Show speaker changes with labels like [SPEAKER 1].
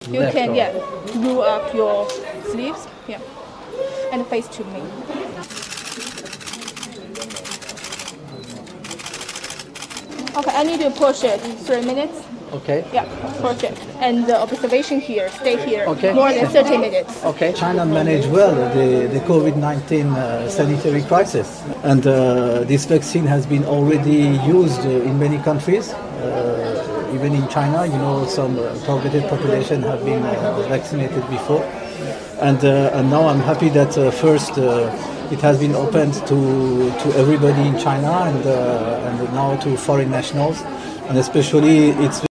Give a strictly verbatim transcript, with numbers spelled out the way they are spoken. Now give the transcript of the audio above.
[SPEAKER 1] You
[SPEAKER 2] Left
[SPEAKER 1] can,
[SPEAKER 2] arm.
[SPEAKER 1] yeah, roll up your sleeves, yeah, and face to me. Okay, I need to push it three minutes.
[SPEAKER 2] Okay.
[SPEAKER 1] Yeah, push it. And the observation here, stay here,
[SPEAKER 2] Okay.
[SPEAKER 1] more than thirty minutes.
[SPEAKER 2] Okay. China managed well the, the COVID nineteen uh, sanitary crisis. And uh, this vaccine has been already used uh, in many countries. Uh, even in China, you know, some uh, targeted population have been uh, vaccinated before. And, uh, and now I'm happy that uh, first uh, it has been opened to, to everybody in China and, uh, and now to foreign nationals. And especially it's